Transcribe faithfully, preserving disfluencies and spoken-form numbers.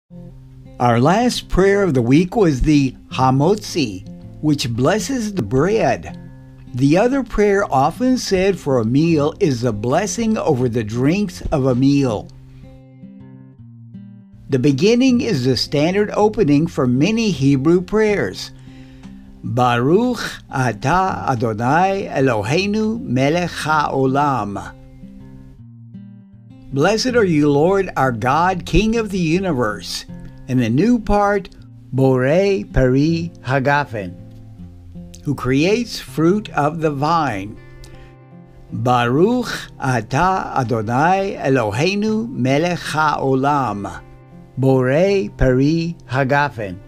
Our last prayer of the week was the Hamotzi, which blesses the bread. The other prayer often said for a meal is the blessing over the drinks of a meal. The beginning is the standard opening for many Hebrew prayers. Baruch atah Adonai Eloheinu melech haolam. Blessed are you, Lord, our God, King of the universe. And the new part, Borei Peri Hagafen, who creates fruit of the vine. Baruch atah Adonai Eloheinu melech haolam. Borei Peri Hagafen.